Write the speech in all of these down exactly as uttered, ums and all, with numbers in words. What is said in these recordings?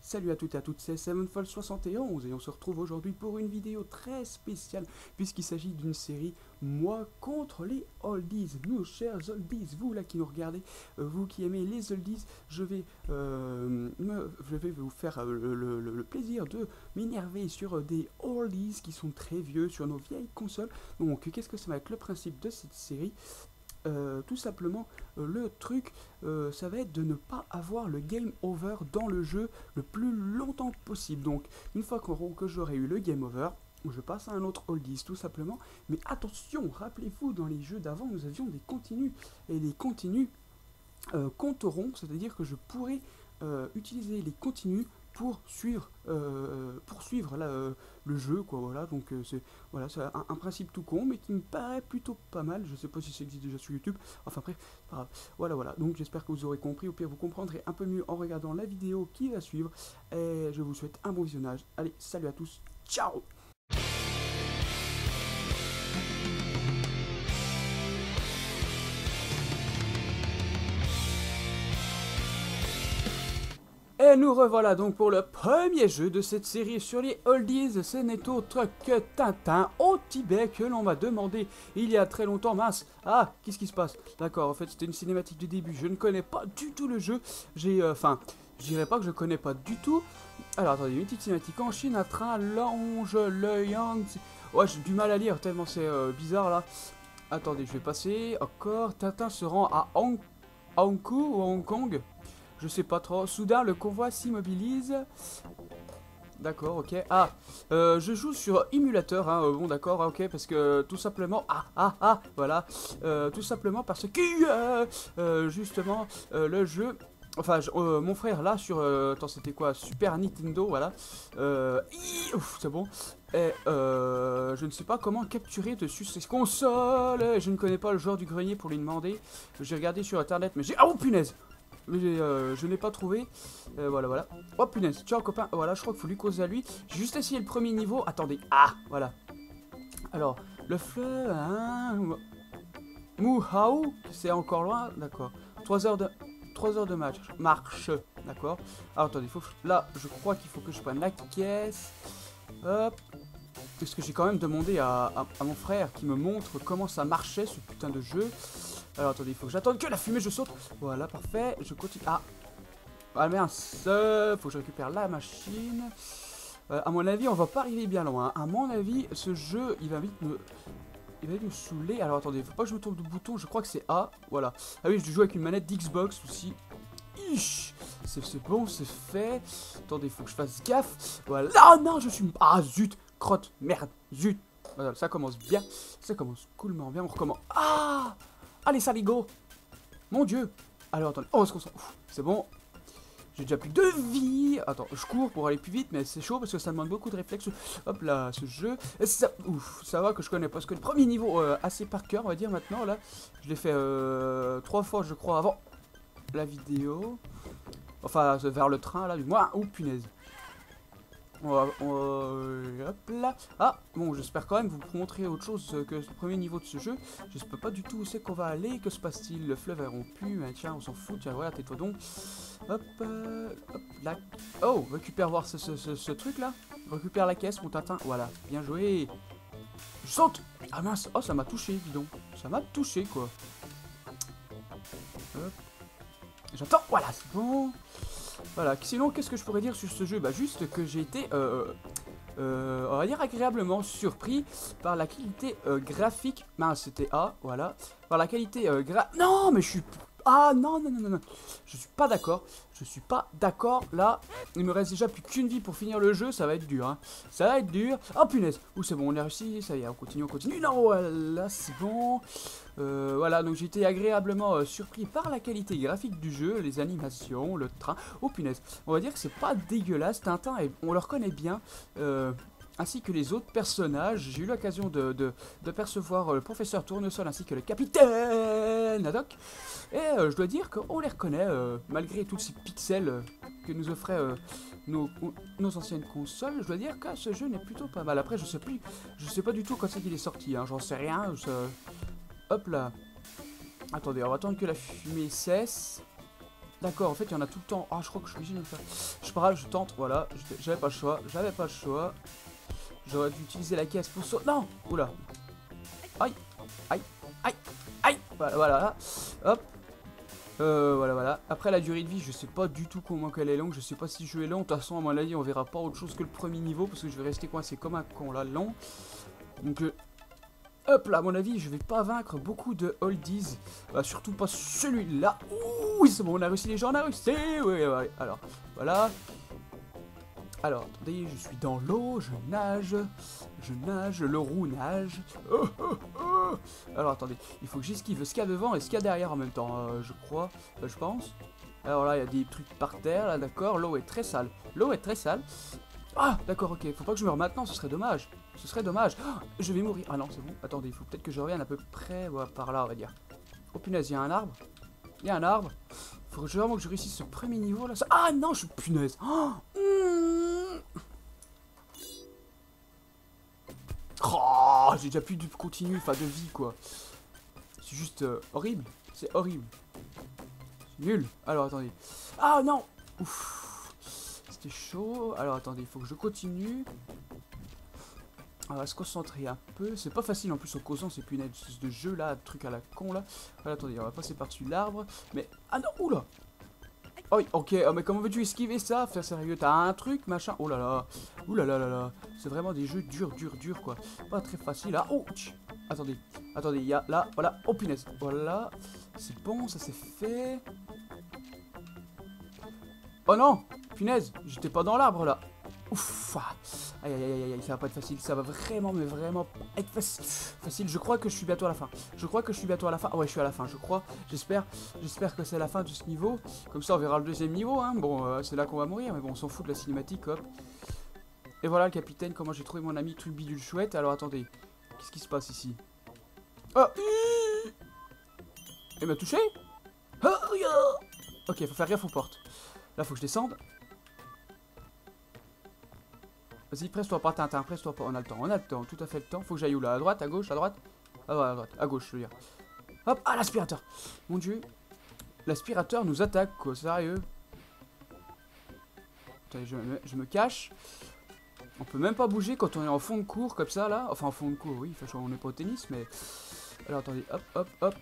Salut à toutes et à toutes, c'est Sevenfold soixante et onze et on se retrouve aujourd'hui pour une vidéo très spéciale puisqu'il s'agit d'une série Moi contre les oldies. Nos chers oldies, vous là qui nous regardez, euh, vous qui aimez les oldies, je vais, euh, me, je vais vous faire euh, le, le- le- le plaisir de m'énerver sur euh, des oldies qui sont très vieux sur nos vieilles consoles. Donc qu'est-ce que ça va être le principe de cette série? Euh, tout simplement, euh, le truc, euh, ça va être de ne pas avoir le game over dans le jeu le plus longtemps possible. Donc, une fois que, que j'aurai eu le game over, je passe à un autre oldies, tout simplement. Mais attention, rappelez-vous, dans les jeux d'avant, nous avions des continues. Et les continues euh, compteront, c'est-à-dire que je pourrai euh, utiliser les continues pour suivre, euh, poursuivre là, euh, le jeu, quoi. Voilà, donc euh, c'est voilà, c'est un, un principe tout con, mais qui me paraît plutôt pas mal. Je sais pas si ça existe déjà sur YouTube. Enfin bref, pas grave. Voilà, voilà. Donc j'espère que vous aurez compris. Au pire, vous comprendrez un peu mieux en regardant la vidéo qui va suivre. Et je vous souhaite un bon visionnage. Allez, salut à tous. Ciao. Et nous revoilà donc pour le premier jeu de cette série sur les oldies. Ce n'est autre que Tintin au Tibet que l'on m'a demandé il y a très longtemps. Mince, ah, qu'est-ce qui se passe? D'accord, en fait c'était une cinématique du début. Je ne connais pas du tout le jeu. J'ai, enfin, euh, je dirais pas que je connais pas du tout. Alors attendez, une petite cinématique en Chine, un train, l'ange, le yang. Ouais, j'ai du mal à lire tellement c'est euh, bizarre là. Attendez, je vais passer. Encore, Tintin se rend à Hong, Hong Kong ou Hong Kong. Je sais pas trop. Soudain, le convoi s'immobilise. D'accord, ok. Ah, euh, je joue sur émulateur, hein. Bon, d'accord, ok, parce que tout simplement, ah, ah, ah, voilà, euh, tout simplement parce que euh, euh, justement euh, le jeu. Enfin, je, euh, mon frère là sur, euh, attends, c'était quoi, Super Nintendo, voilà. Euh, ouf, c'est bon. Et euh, je ne sais pas comment capturer dessus ces consoles. Je ne connais pas le joueur du grenier pour lui demander. J'ai regardé sur internet, mais j'ai, ah, oh punaise. Mais euh, je n'ai pas trouvé. Euh, voilà, voilà. Oh punaise, ciao copain. Voilà, je crois qu'il faut lui causer à lui. J'ai juste essayé le premier niveau. Attendez. Ah, voilà. Alors, le fleuve. Hein, Mouhaou, c'est encore loin. D'accord. trois heures de. trois heures de match. Marche. D'accord. Alors attendez, faut, là, je crois qu'il faut que je prenne la caisse. Hop. Parce que j'ai quand même demandé à, à, à mon frère qui me montre comment ça marchait ce putain de jeu. Alors attendez, il faut que j'attende que la fumée, je saute. Voilà, parfait. Je continue. Ah, ah merde, faut que je récupère la machine. Euh, à mon avis, on va pas arriver bien loin. À mon avis, ce jeu, il va vite me... Il va vite me saouler. Alors attendez, faut pas que je me trompe de bouton. Je crois que c'est A. Voilà. Ah oui, je joue avec une manette d'Xbox aussi. C'est bon, c'est fait. Attendez, il faut que je fasse gaffe. Voilà. Ah non, je suis... Ah zut, crotte, merde, zut. Voilà, ça commence bien. Ça commence coolment bien. On recommence. Ah, allez, saligo. Mon dieu. Alors, attendez. Oh, on se concentre. C'est bon. J'ai déjà plus de vie. Attends, je cours pour aller plus vite, mais c'est chaud parce que ça demande beaucoup de réflexes. Hop là, ce jeu. Ça, ouf, ça va que je connais parce que le premier niveau euh, assez par cœur, on va dire maintenant là. Je l'ai fait euh, trois fois, je crois, avant la vidéo. Enfin, vers le train là, du moins. Oh punaise. On va, on va, hop là. Ah, bon, j'espère quand même vous montrer autre chose que le premier niveau de ce jeu. Je sais pas du tout où c'est qu'on va aller. Que se passe-t-il? Le fleuve est rompu. Hein, tiens, on s'en fout. Tiens, voilà, tais-toi donc. Hop, euh, hop, là. Oh, récupère voir ce, ce, ce, ce truc là. Récupère la caisse, mon Tintin. Voilà, bien joué. Je saute. Ah mince. Oh, ça m'a touché, dis donc. Ça m'a touché, quoi. Hop. J'attends. Voilà, c'est bon. Voilà, sinon qu'est-ce que je pourrais dire sur ce jeu? Bah juste que j'ai été, euh, euh, on va dire agréablement surpris par la qualité euh, graphique. Mince, c'était A, voilà. Par la qualité euh, gra... Non, mais je suis... Ah non, non, non, non, non. Je suis pas d'accord. Je suis pas d'accord. Là, il me reste déjà plus qu'une vie pour finir le jeu. Ça va être dur, hein. Ça va être dur. Oh punaise. Ouh, c'est bon, on a réussi. Ça y est, on continue, on continue. Non, voilà, c'est bon. Euh, voilà, donc j'ai été agréablement euh, surpris par la qualité graphique du jeu, les animations, le train. Oh punaise. On va dire que c'est pas dégueulasse. Tintin, et on le reconnaît bien. Euh... ainsi que les autres personnages. J'ai eu l'occasion de, de, de percevoir le professeur Tournesol ainsi que le capitaine Haddock. Et euh, je dois dire qu'on les reconnaît, euh, malgré tous ces pixels euh, que nous offraient euh, nos, nos anciennes consoles. Je dois dire que ce jeu n'est plutôt pas mal. Après, je sais plus, je sais pas du tout quand c'est qu'il est sorti, hein, j'en sais rien. Je... Hop là. Attendez, on va attendre que la fumée cesse. D'accord, en fait, il y en a tout le temps. Ah, je crois que je suis obligé de le faire. Je sais pas, je tente, voilà. J'avais pas le choix, j'avais pas le choix. J'aurais dû utiliser la caisse pour sauter. Non. Oula. Aïe, aïe, aïe, aïe. Voilà, voilà. Hop. Euh, voilà, voilà. Après, la durée de vie, je sais pas du tout comment qu'elle est longue. Je sais pas si le jeu est long. De toute façon, à mon avis, on verra pas autre chose que le premier niveau. Parce que je vais rester coincé comme un con là, long. Donc, euh, hop là, à mon avis, je vais pas vaincre beaucoup de oldies. Bah, surtout pas celui-là. Ouh, c'est bon, on a réussi les gens, on a réussi. Oui, ouais. Alors, voilà. Alors, attendez, je suis dans l'eau, je nage, je nage, le roux nage. Oh, oh, oh. Alors, attendez, il faut que j'esquive ce qu'il y a devant et ce qu'il y a derrière en même temps, euh, je crois, euh, je pense. Alors là, il y a des trucs par terre, là, d'accord, l'eau est très sale. L'eau est très sale. Ah, d'accord, ok, faut pas que je meure maintenant, ce serait dommage. Ce serait dommage. Oh, je vais mourir. Ah non, c'est bon, attendez, il faut peut-être que je revienne à peu près, voilà, par là, on va dire. Oh punaise, il y a un arbre. Il y a un arbre. Faut vraiment que je réussisse ce premier niveau, là. Ça... Ah non, je suis punaise. Oh, mmh. Oh, j'ai déjà plus de continu, enfin de vie quoi. C'est juste euh, horrible, c'est horrible. C'est nul. Alors attendez. Ah non. Ouf. C'était chaud. Alors attendez, il faut que je continue. On va se concentrer un peu. C'est pas facile en plus en causant ces punaises de jeu là, truc à la con là. Voilà, attendez, on va passer par-dessus l'arbre. Mais. Ah non, oula. Oh oui, ok, oh, mais comment veux-tu esquiver ça? Faire sérieux, t'as un truc, machin. Oh là là, ouh là là là là. C'est vraiment des jeux durs, durs, durs, quoi. Pas très facile, hein. Oh, tch. Attendez, attendez, il y a là, voilà. Oh punaise, voilà. C'est bon, ça c'est fait. Oh non, punaise, j'étais pas dans l'arbre là. Ouf. Aïe aïe aïe aïe, ça va pas être facile, ça va vraiment mais vraiment être facile. Facile, je crois que je suis bientôt à la fin. Je crois que je suis bientôt à la fin. Oh ouais, je suis à la fin, je crois. J'espère, j'espère que c'est la fin de ce niveau. Comme ça, on verra le deuxième niveau, hein. Bon, euh, c'est là qu'on va mourir, mais bon, on s'en fout de la cinématique, hop. Et voilà le capitaine, comment j'ai trouvé mon ami tout bidule chouette. Alors attendez, qu'est-ce qui se passe ici? Oh, il m'a touché? Ok, faut faire gaffe aux portes. Là, faut que je descende. Vas-y, presse-toi pas, Tintin, presse-toi pas. On a le temps, on a le temps, tout à fait le temps. Faut que j'aille où là? À droite, à gauche, à droite? Ah ouais, à droite, à gauche, je veux dire. Hop, ah, l'aspirateur. Mon dieu. L'aspirateur nous attaque, quoi, sérieux. Attendez, je, je me cache. On peut même pas bouger quand on est en fond de cours, comme ça, là. Enfin, en fond de cours, oui, enfin, on est pas au tennis, mais... Alors, attendez, hop, hop, hop.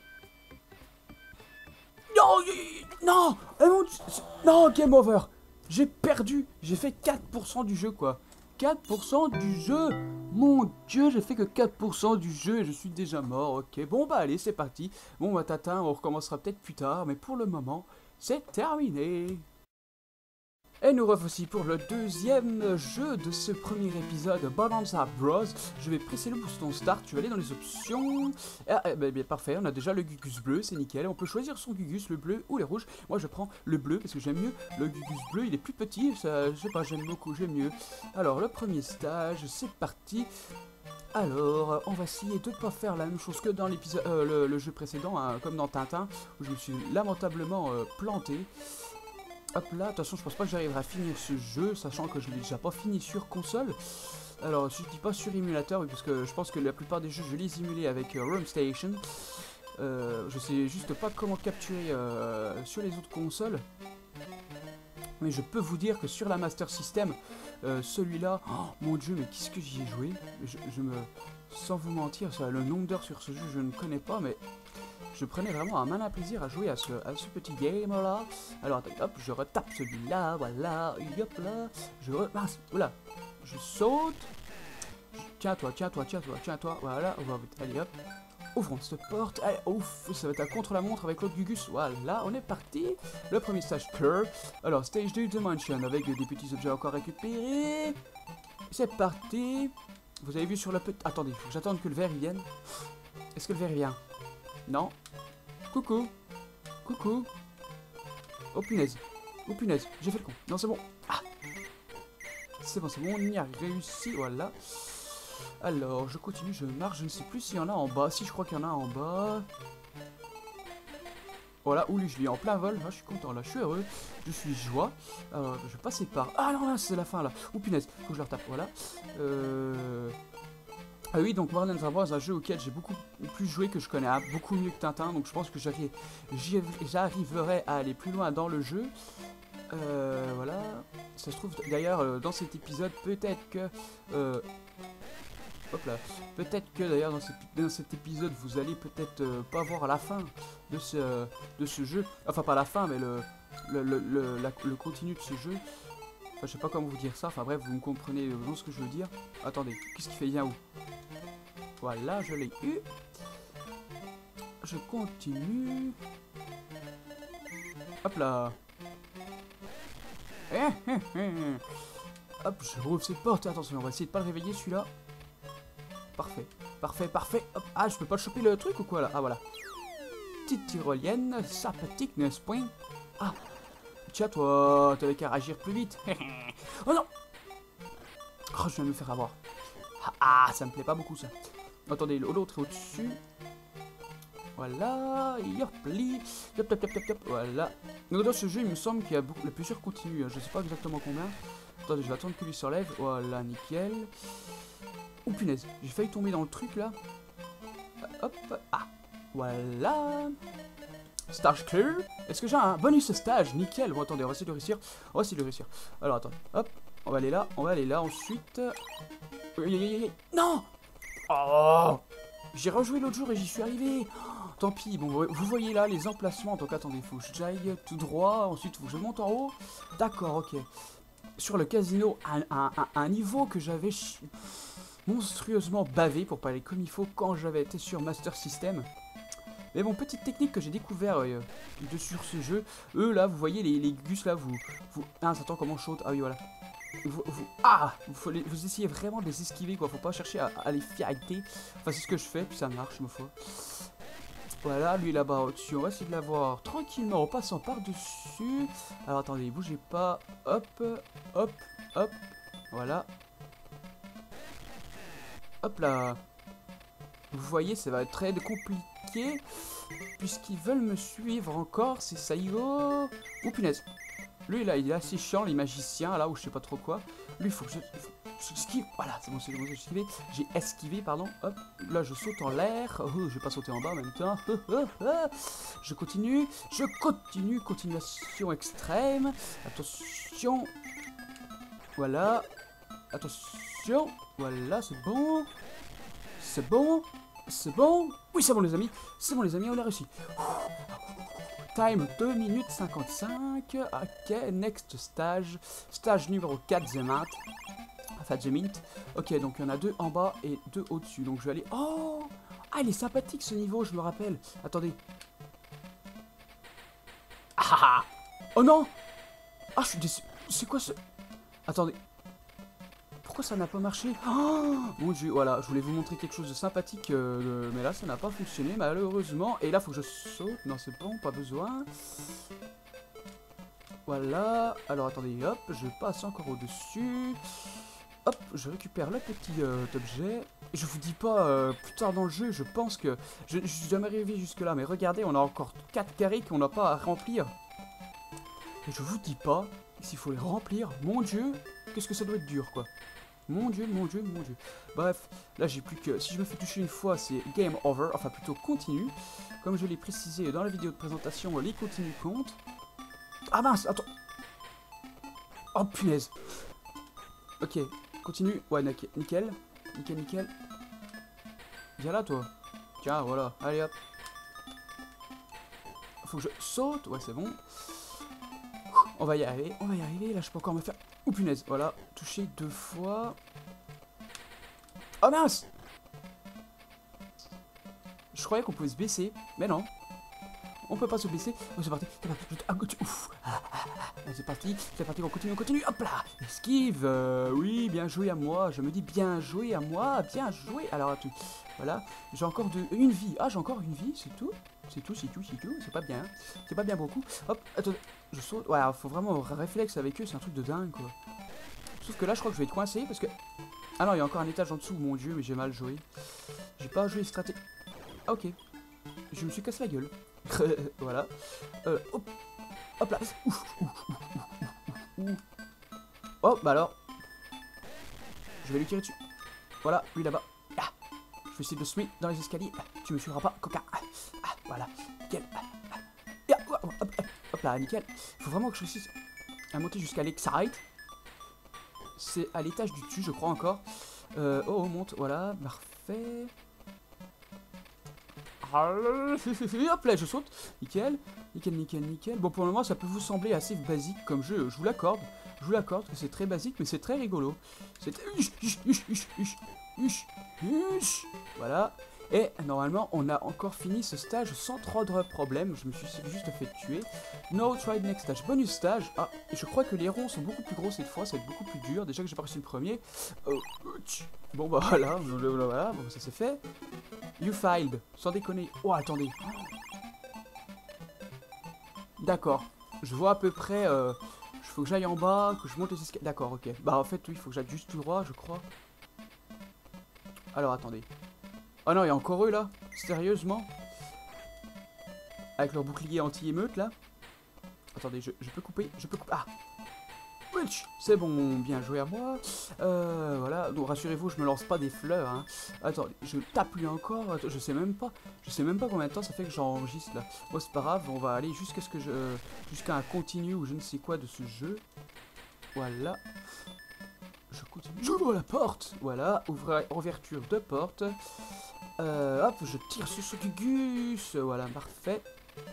Non, non, non, non, game over. J'ai perdu, j'ai fait quatre pour cent du jeu, quoi. quatre pour cent du jeu. Mon dieu, j'ai fait que quatre pour cent du jeu et je suis déjà mort. Ok, bon bah allez, c'est parti. Bon bah Tintin, on recommencera peut-être plus tard, mais pour le moment, c'est terminé. Et nous revoici pour le deuxième jeu de ce premier épisode, Bonanza Bros. Je vais presser le bouton Start, tu vas aller dans les options. Ah, eh ben, bien, parfait, on a déjà le Gugus bleu, c'est nickel. On peut choisir son Gugus, le bleu ou les rouges. Moi je prends le bleu parce que j'aime mieux. Le Gugus bleu, il est plus petit, ça, je sais pas, j'aime beaucoup, j'aime mieux. Alors, le premier stage, c'est parti. Alors, on va essayer de ne pas faire la même chose que dans l'épisode, euh, le, le jeu précédent, hein, comme dans Tintin, où je me suis lamentablement euh, planté. Hop là, de toute façon je pense pas que j'arriverai à finir ce jeu, sachant que je l'ai déjà pas fini sur console. Alors je dis pas sur émulateur, oui, parce que je pense que la plupart des jeux je les émulés avec euh, Room Station. Euh, je sais juste pas comment capturer euh, sur les autres consoles. Mais je peux vous dire que sur la Master System, euh, celui-là, oh, mon dieu, mais qu'est-ce que j'y ai joué, je, je me... Sans vous mentir, ça, le nombre d'heures sur ce jeu je ne connais pas, mais... Je prenais vraiment un malin plaisir à jouer à ce, à ce petit game là. Alors attends, hop, je retape celui-là, voilà, hop là, je re... Mince, voilà, je saute. Tiens-toi, tiens-toi, tiens-toi, tiens-toi, voilà, on va, allez hop. Ouvrons cette porte, allez, ouf, ça va être un contre-la-montre avec l'autre Gugus, voilà, on est parti. Le premier stage Curve, alors stage deux Dimension avec des petits objets encore récupérés. C'est parti. Vous avez vu sur le petit... Attendez, il faut que j'attende que le verre il vienne. Est-ce que le verre il vient? Non. Coucou. Coucou. Oh punaise. Oh punaise. J'ai fait le con. Non, c'est bon. Ah. C'est bon, c'est bon. On y a réussi. Voilà. Alors, je continue. Je marche. Je ne sais plus s'il y en a en bas. Si, je crois qu'il y en a en bas. Voilà. Ouli, je l'ai en plein vol. Ah, je suis content. Là, je suis heureux. Je suis joie. Alors, je vais passer par... Ah non, là, c'est la fin, là. Oh punaise. Faut que je le retape. Voilà. Euh... Ah oui, donc Warner Bros, un jeu auquel j'ai beaucoup plus joué, que je connais hein, beaucoup mieux que Tintin, donc je pense que j'arriverai à aller plus loin dans le jeu. Euh, voilà. Ça se trouve d'ailleurs euh, dans cet épisode, peut-être que... Euh, hop là. Peut-être que d'ailleurs dans, dans cet épisode, vous allez peut-être euh, pas voir la fin de ce, de ce jeu. Enfin, pas la fin, mais le, le, le, le, la, le continu de ce jeu. Enfin, je sais pas comment vous dire ça. Enfin bref, vous me comprenez vraiment ce que je veux dire. Attendez, qu'est-ce qui fait bien où? Voilà, je l'ai eu. Je continue. Hop là. Hop, je rouvre cette porte. Attention, on va essayer de pas le réveiller celui-là. Parfait, parfait, parfait. Hop. Ah, je peux pas choper le truc ou quoi là? Ah, voilà. Petite tyrolienne, sympathique, n'est-ce point? Ah, tiens, toi, t'avais qu'à réagir plus vite. Oh non! Oh, je viens de me faire avoir. Ah, ça me plaît pas beaucoup ça. Attendez, l'autre est au-dessus. Voilà, yopli, yop, yop, yop, yop, yop, voilà. Donc dans ce jeu, il me semble qu'il y a beaucoup, plusieurs continues, je sais pas exactement combien. Attendez, je vais attendre que lui s'enlève, voilà, nickel. Oh punaise, j'ai failli tomber dans le truc là. Hop, ah, voilà. Stage clear. Est-ce que j'ai un bonus stage? Nickel. Bon, attendez, on va essayer de réussir. On va essayer de réussir. Alors, attendez, hop, on va aller là, on va aller là, ensuite... Non! Oh! J'ai rejoué l'autre jour et j'y suis arrivé. Tant pis, bon, vous voyez là les emplacements, donc attendez, il faut que j'aille tout droit, ensuite il faut que je monte en haut. D'accord, ok. Sur le casino, un, un, un, un niveau que j'avais monstrueusement bavé, pour parler comme il faut, quand j'avais été sur Master System. Mais bon, petite technique que j'ai découvert euh, de sur ce jeu, eux là, vous voyez les, les gus là, vous... vous... Ah, ça attend comment je saute, ah oui, voilà. Vous, vous, ah, vous, les, vous essayez vraiment de les esquiver, quoi, faut pas chercher à, à les fighter. Enfin, c'est ce que je fais, puis ça marche, ma foi. Voilà, lui là-bas au-dessus, on va essayer de l'avoir tranquillement en passant par-dessus. Alors attendez, bougez pas. Hop, hop, hop. Voilà. Hop là. Vous voyez, ça va être très compliqué. Puisqu'ils veulent me suivre encore, c'est ça y go. Oh punaise. Lui là, il est assez chiant, les magiciens, là, ou je sais pas trop quoi. Lui, il faut que je... J'esquive, voilà, c'est bon, c'est bon, j'ai esquivé. J'ai esquivé, pardon. Hop, là je saute en l'air. Oh, je vais pas sauter en bas en même temps. Je continue, je continue, continuation extrême. Attention. Voilà. Attention. Voilà, c'est bon. C'est bon. C'est bon. Oui, c'est bon, les amis. C'est bon, les amis, on a réussi. Time deux minutes cinquante-cinq. Ok, next stage. Stage numéro quatre, The Mint. Enfin, The Mint. Ok, donc il y en a deux en bas et deux au-dessus. Donc je vais aller... Oh! Ah, il est sympathique ce niveau, je me rappelle. Attendez. Ah ah! Oh non! Ah, je suis déçu. C'est quoi ce... Attendez. Pourquoi ça n'a pas marché? Oh mon dieu, voilà, je voulais vous montrer quelque chose de sympathique, euh, mais là ça n'a pas fonctionné malheureusement. Et là faut que je saute, non c'est bon, pas besoin. Voilà, alors attendez, hop, je passe encore au-dessus. Hop, je récupère le petit euh, objet. Je vous dis pas, euh, plus tard dans le jeu, je pense que... Je, je suis jamais arrivé jusque là, mais regardez, on a encore quatre carrés qu'on n'a pas à remplir. Et je vous dis pas, s'il faut les remplir, mon dieu, qu'est-ce que ça doit être dur quoi. Mon dieu, mon dieu, mon dieu. Bref, là j'ai plus que... Si je me fais toucher une fois, c'est game over. Enfin, plutôt continue. Comme je l'ai précisé dans la vidéo de présentation, les continues comptent. Ah mince, attends. Oh punaise. Ok, continue. Ouais, nickel. Nickel, nickel, nickel. Viens là, toi. Tiens, voilà. Allez, hop. Faut que je saute. Ouais, c'est bon. On va y arriver. On va y arriver. Là, je peux encore me faire... Oh punaise, voilà, touché deux fois. Oh mince! Je croyais qu'on pouvait se baisser, mais non. On peut pas se baisser. Oh, c'est parti. C'est parti, c'est parti, on continue, on continue. Hop là! Esquive. Euh, oui, bien joué à moi. Je me dis bien joué à moi, bien joué. Alors, attends. Voilà, j'ai encore de, une vie. Ah, j'ai encore une vie, c'est tout. C'est tout, c'est tout, c'est tout. C'est pas bien. C'est pas bien beaucoup. Hop, attends. Je saute. Ouais, faut vraiment un réflexe avec eux, c'est un truc de dingue quoi. Sauf que là, je crois que je vais être coincé parce que... Ah non, il y a encore un étage en dessous, mon dieu, mais j'ai mal joué. J'ai pas joué stratégie. Ah, ok. Je me suis cassé la gueule. Voilà. Euh, hop. Hop là. Ouf, ouf, ouf, ouf, ouf. Oh, bah alors. Je vais lui tirer dessus. Voilà, lui là-bas. Ah, Je vais essayer de se mettre dans les escaliers. Tu me suivras pas, coquin. Ah, voilà, nickel. Ah, hop, hop, hop là, nickel. Il faut vraiment que je réussisse à monter jusqu'à l'exite. C'est à l'étage du dessus, je crois encore. Euh, oh, on monte, voilà, parfait. Hop là, je saute. Nickel, nickel, nickel, nickel. Bon, pour le moment, ça peut vous sembler assez basique comme jeu. Je vous l'accorde. Je vous l'accorde que c'est très basique, mais c'est très rigolo. C'est... Voilà. Et normalement, on a encore fini ce stage sans trop de problèmes. Je me suis juste fait tuer. No, try the next stage. Bonus stage. Ah, et je crois que les ronds sont beaucoup plus gros cette fois. Ça va être beaucoup plus dur. Déjà que j'ai pas réussi le premier. Euh, bon, bah voilà. Voilà. Bon, ça c'est fait. You failed. Sans déconner. Oh, attendez. D'accord. Je vois à peu près... Euh, il faut que j'aille en bas, que je monte les escaliers. D'accord, ok. Bah, en fait, oui, il faut que j'aille juste tout droit, je crois. Alors, attendez. Oh non, il y a encore eux, là. Sérieusement. Avec leur bouclier anti-émeute, là. Attendez, je, je peux couper. Je peux couper. Ah, c'est bon, bien joué à moi. Euh, voilà, donc rassurez-vous, je me lance pas des fleurs. Hein. Attendez, je tape lui encore. Attends, je sais même pas. Je sais même pas combien de temps ça fait que j'enregistre là. Bon, c'est pas grave, on va aller jusqu'à ce que je, jusqu'à un continu ou je ne sais quoi de ce jeu. Voilà. Je continue. J'ouvre la porte. Voilà, ouvre, ouverture de porte. Euh, hop, je tire sur ce Gugus. Voilà, parfait.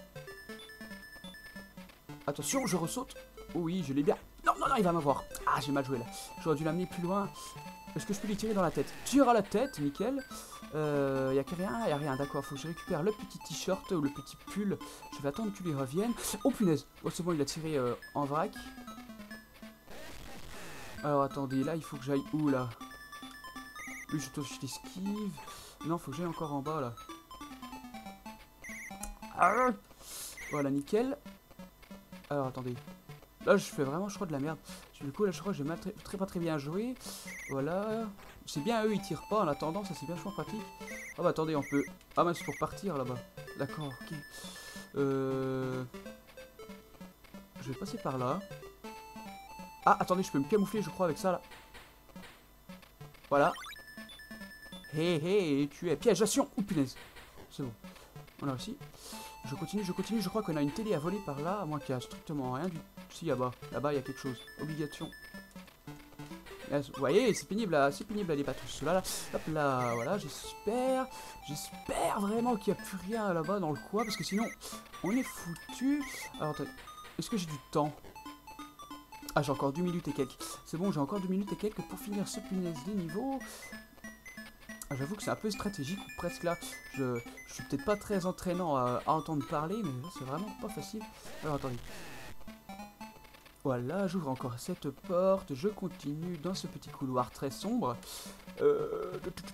Attention, je ressaute. Oui, je l'ai bien. Non, non, non, il va m'avoir. Ah, j'ai mal joué là. J'aurais dû l'amener plus loin. Est-ce que je peux lui tirer dans la tête? Tire à la tête, nickel. Euh, y a que rien, y a rien, d'accord. Faut que je récupère le petit t-shirt ou le petit pull. Je vais attendre qu'il lui revienne. Oh punaise. Oh, c'est bon, il a tiré euh, en vrac. Alors attendez, là, il faut que j'aille où là? Lui, je t'esquive. Non, faut que j'aille encore en bas là. Ah, voilà, nickel. Alors attendez. Là, je fais vraiment, je crois, de la merde. Du coup, là, je crois que j'ai très, très, pas très bien joué. Voilà. C'est bien, eux, ils tirent pas en attendant. Ça, c'est bien, je crois, pratique. Ah, bah, attendez, on peut... Ah, bah, c'est pour partir, là-bas. D'accord, ok. Euh... Je vais passer par là. Ah, attendez, je peux me camoufler, je crois, avec ça, là. Voilà. Hé, hé, tu es piégeation. Ouh, punaise. C'est bon. On a réussi. Je continue, je continue. Je crois qu'on a une télé à voler par là, à moins qu'il y a strictement rien du tout. Si, là-bas, là-bas, il y a quelque chose. Obligation. Là, vous voyez, c'est pénible, là, c'est pénible, aller pas tout cela, là. Hop là, voilà, j'espère, j'espère vraiment qu'il n'y a plus rien là-bas dans le coin, parce que sinon, on est foutu. Alors, attendez, est-ce que j'ai du temps? Ah, j'ai encore deux minutes et quelques. C'est bon, j'ai encore deux minutes et quelques pour finir ce punaise des niveaux. Ah, j'avoue que c'est un peu stratégique, presque là. Je, je suis peut-être pas très entraînant à, à entendre parler, mais là, c'est vraiment pas facile. Alors, attendez. Voilà, j'ouvre encore cette porte, je continue dans ce petit couloir très sombre. Euh...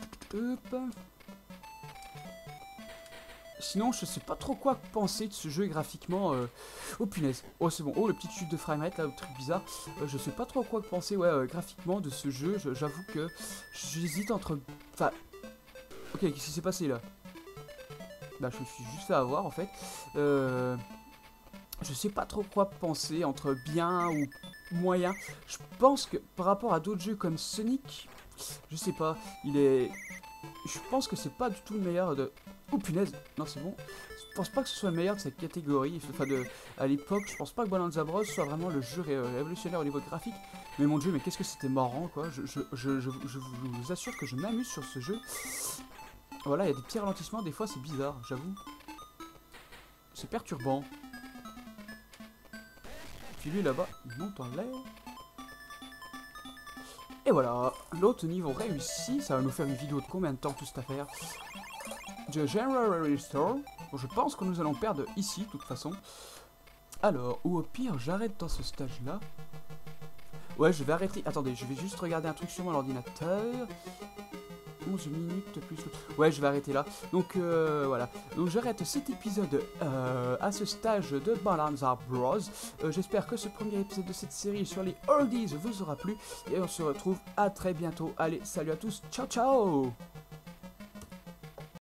Sinon, je sais pas trop quoi penser de ce jeu graphiquement. Euh... Oh punaise, oh c'est bon, oh le petit chute de framerate là, le truc bizarre. Euh, je sais pas trop quoi penser, ouais, euh, graphiquement de ce jeu. J'avoue que j'hésite entre... Enfin... Ok, qu'est-ce qui s'est passé là? Bah, je me suis juste fait avoir en fait. Euh... Je sais pas trop quoi penser entre bien ou moyen. Je pense que par rapport à d'autres jeux comme Sonic, je sais pas, il est... Je pense que c'est pas du tout le meilleur de... Oh punaise, non c'est bon. Je pense pas que ce soit le meilleur de cette catégorie. Enfin de... À l'époque, je pense pas que Bonanza Bros soit vraiment le jeu ré révolutionnaire au niveau graphique. Mais mon dieu, mais qu'est-ce que c'était marrant quoi. Je, je, je, je, je vous assure que je m'amuse sur ce jeu. Voilà, il y a des petits ralentissements, des fois c'est bizarre, j'avoue. C'est perturbant. Puis lui là-bas, il monte en l'air. Et voilà, l'autre niveau réussi. Ça va nous faire une vidéo de combien de temps toute cette affaire? The General Restore. Bon, je pense que nous allons perdre ici, de toute façon. Alors, ou au pire, j'arrête dans ce stage-là. Ouais, je vais arrêter. Attendez, je vais juste regarder un truc sur mon ordinateur. onze minutes plus... Ouais, je vais arrêter là. Donc, euh, voilà. Donc, j'arrête cet épisode euh, à ce stage de Bonanza Bros. Euh, J'espère que ce premier épisode de cette série sur les oldies vous aura plu. Et on se retrouve à très bientôt. Allez, salut à tous. Ciao, ciao!